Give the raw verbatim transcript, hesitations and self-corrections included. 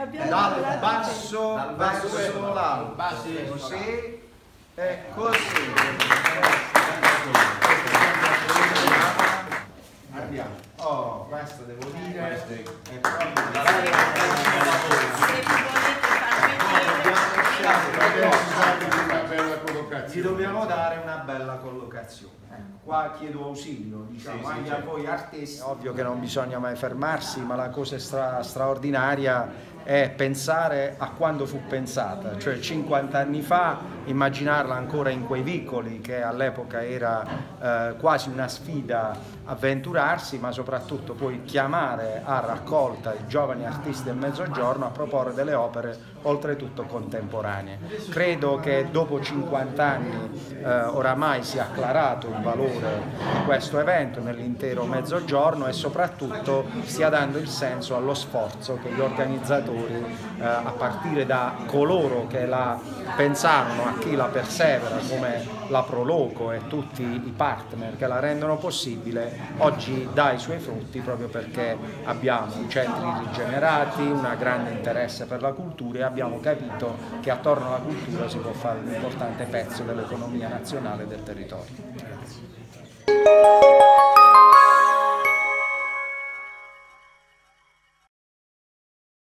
dal basso verso l'alto, così e così. Andiamo. Oh, questo devo dire è proprio gli dobbiamo dare una bella collocazione. Qua chiedo ausilio, diciamo, sì, anche sì, a voi artisti. È ovvio che non bisogna mai fermarsi, ma la cosa stra straordinaria è pensare a quando fu pensata, cioè cinquanta anni fa, immaginarla ancora in quei vicoli, che all'epoca era eh, quasi una sfida avventurarsi, ma soprattutto poi chiamare a raccolta i giovani artisti del Mezzogiorno a proporre delle opere oltretutto contemporanee. Credo che dopo cinquanta anni eh, oramai sia acclarato il valore di questo evento nell'intero Mezzogiorno e soprattutto stia dando il senso allo sforzo che gli organizzatori, eh, a partire da coloro che la pensarono, a chi la persevera come la Proloco e tutti i partner che la rendono possibile, oggi dà i suoi frutti proprio perché abbiamo i centri rigenerati, un grande interesse per la cultura e abbiamo capito che attorno alla cultura si può fare un importante pezzo dell'economia nazionale e del territorio. Grazie.